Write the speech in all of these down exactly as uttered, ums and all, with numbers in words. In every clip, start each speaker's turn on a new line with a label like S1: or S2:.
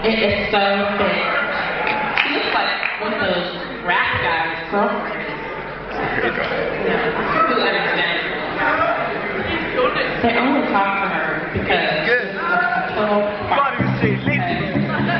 S1: It is so thick. She looks like one of those rap guys' girlfriends. Yeah, I really understand. They only talk to her because
S2: good.
S1: It's a total
S2: Body machine, lazy.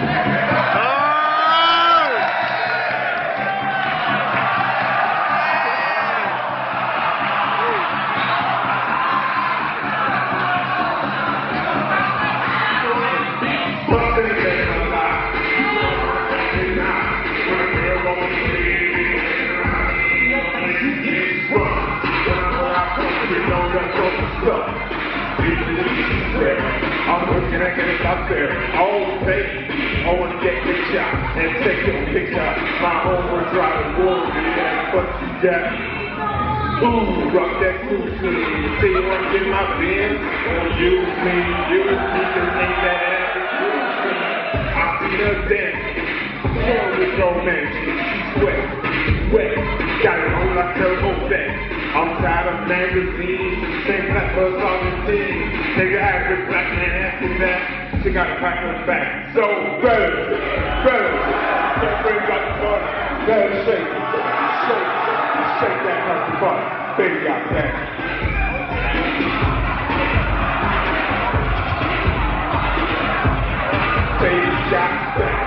S3: I'm looking at it out there, all day. I want to get big shot and take your picture. My homeward driving water, yeah, but you got. Ooh, rock that cool scene. See you want to get my Benz? Well, use me, use me, cause ain't that average. I see her dancing. Hell with romance. She's wet, wet. Got it on like turbo set. I'm tired of magazines and same type of on the scene. Take an average black man after that. She got a pack on the back. So, brothers, brothers, don't bring up the butt. Better shake it, shake it, shake that like the butt. Baby got that. Baby got that.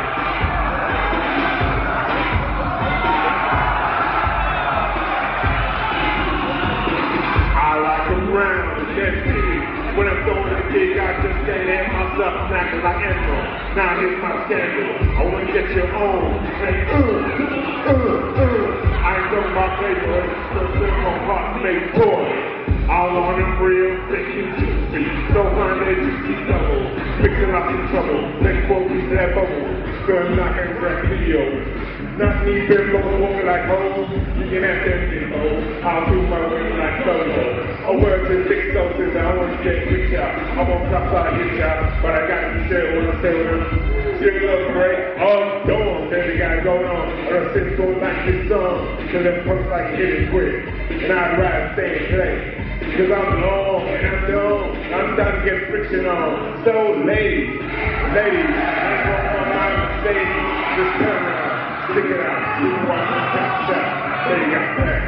S3: When I'm throwing a gig, I just stay there myself, snacking like animal. Now here's my scandal. I want to get your own. Say, uh, uh, uh. I ain't talking about playboy, so sit my heart made boy. All on them real thick and juicy. So find that juicy double. Mixing up in trouble. Next four pieces that bubble. Girl, knocking rap video. Not me, bimbo, walking like hoes. You can have them bimbo. I'll do my way like solo. A word to six doses, I want to get quick shot. I won't stop by his shot, but I got to be sure when I stay with him. Still love break, all storm. Then we got it going on. I done sit so like this song. Cause them perks like hit it quick. And I'd rather stay and play. Cause I'm long and I'm young. I'm starting to get friction on. So ladies, ladies, I want my mind to stay. Just turn around. Stick it out. You can watch the top shot. There you got that.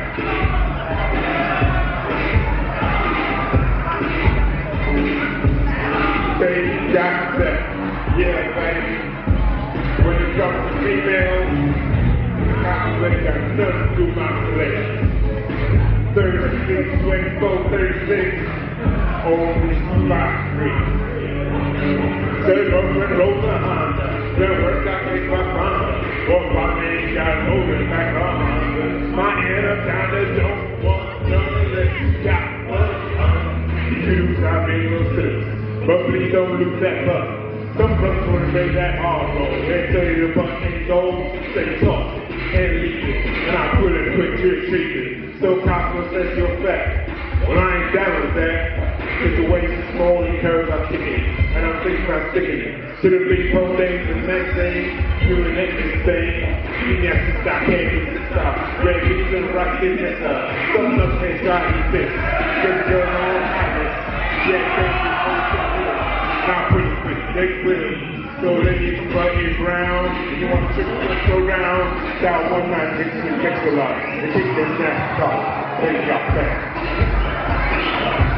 S3: Baby got that. Yeah, baby. When it comes to females, I got nothing to do with my selection. thirty-six, twenty-four, thirty-six, only five three. Third over and roll the Honda. Then work out make my Honda. Or my man got over and back on Honda. My inner kinda don't want none unless you got one on. You I made no sense. But please don't lose that buck. Some brothers want to make that hard roll. They tell you the buck ain't gold, say talk and leave it. And I put it quick to retreat it. So confident that's your fact. Well, I ain't down with that. Cause the waist is small and curves are kicking. And I'm thinking about sticking it. Should it be pro days the next thing? Doing the next thing. You have to stop, can't get to stop. Red beats and rock in this up. Some of us can't try to fix. Just your own habits. Yeah, thank you. Now put it quick, take with it. So then you can butt your ground. If you want to trick the go round, that one night makes you mix a lot. And keep them nasty talk. There you go, thanks.